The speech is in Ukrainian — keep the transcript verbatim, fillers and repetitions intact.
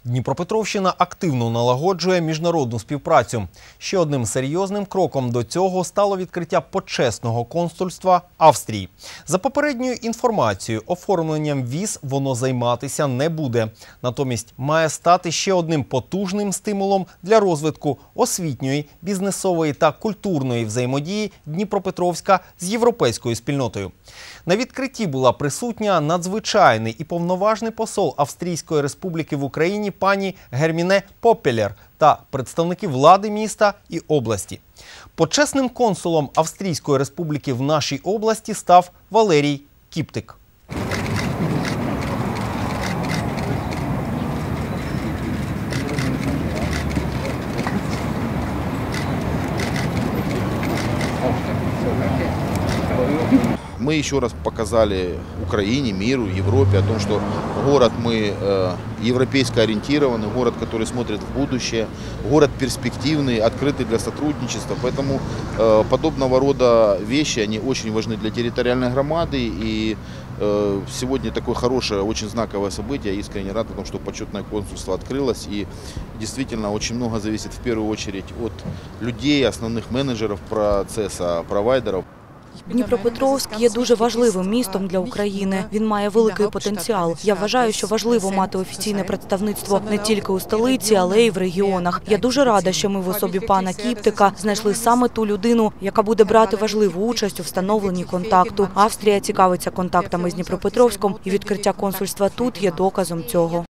Дніпропетровщина активно налагоджує міжнародну співпрацю. Ще одним серйозним кроком до цього стало відкриття почесного консульства Австрії. За попередньою інформацією, оформленням віз воно займатися не буде. Натомість має стати ще одним потужним стимулом для розвитку освітньої, бізнесової та культурної взаємодії Дніпропетровська з європейською спільнотою. На відкритті була присутня надзвичайний і повноважний посол Австрійської республіки в Україні пані Герміне Поппелер та представники влади міста і області. Почесним консулом Австрійської республіки в нашій області став Валерій Кіптик. Мы еще раз показали Украине, миру, Европе о том, что город мы э, европейско ориентированный, город, который смотрит в будущее, город перспективный, открытый для сотрудничества. Поэтому э, подобного рода вещи, они очень важны для территориальной громады. И э, сегодня такое хорошее, очень знаковое событие. Я искренне рад о том, что почетное консульство открылось. И действительно очень много зависит в первую очередь от людей, основных менеджеров процесса, провайдеров. Дніпропетровськ є дуже важливим містом для України. Він має великий потенціал. Я вважаю, що важливо мати офіційне представництво не тільки у столиці, але й в регіонах. Я дуже рада, що ми в особі пана Кіптика знайшли саме ту людину, яка буде брати важливу участь у встановленні контакту. Австрія цікавиться контактами з Дніпропетровськом, і відкриття консульства тут є доказом цього.